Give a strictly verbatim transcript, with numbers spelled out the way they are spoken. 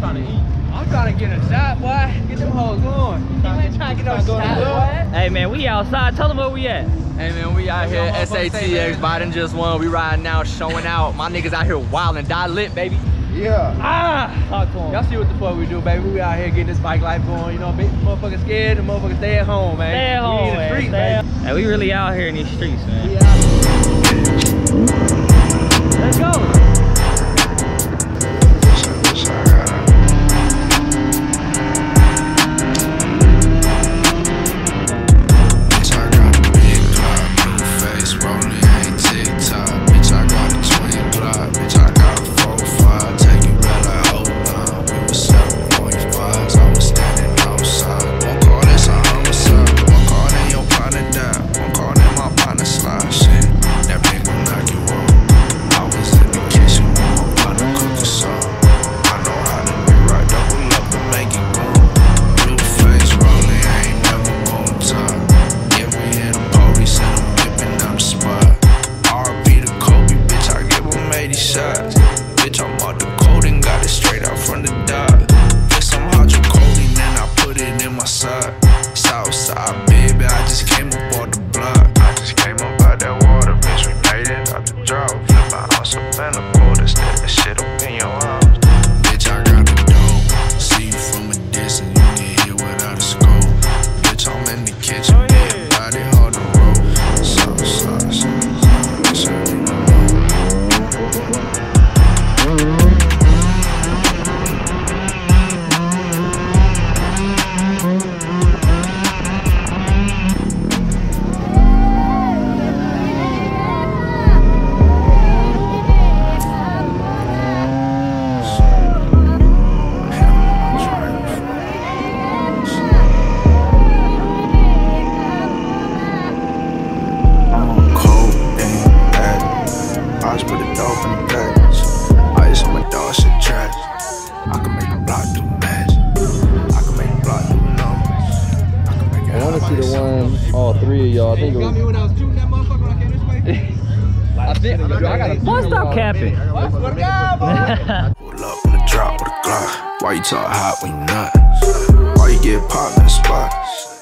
trying to eat. I'm trying to get a shot, boy. Get them hoes going. You ain't trying to get no shot, boy. Hey man, we outside. Tell them where we at. Hey man, we out here. S A T X, Biden just won. We riding now, showing out. My niggas out here wildin', die lit, baby. Yeah. Ah! Talk to 'em. Y'all see what the fuck we do, baby. We out here getting this bike life going. You know, big motherfuckers scared. The motherfuckers stay at home, man. Stay at home, we in the man. street, Stay baby. Hey, we really out here in these streets, man. We out. Let's go. Bitch, I'm out the coding, got it straight out from the dot. Guess I'm hydrocoding, then I put it in my side. Southside, baby, I just came up on the block. I just came up out that water, bitch, we made it out the drought. Flip my house up in the cold, instead that shit up in your house. Bitch, I got the dough, see you from a distance, you get hit without a scope. Bitch, I'm in the kitchen, getting body hard to roll. Southside, Southside, Southside. The one, all three of y'all. I think it was. I think I gotta Boy, stop capping. Pull up in the drop with a Glock. Why you talk hot when you not? Why you get popped in the spot?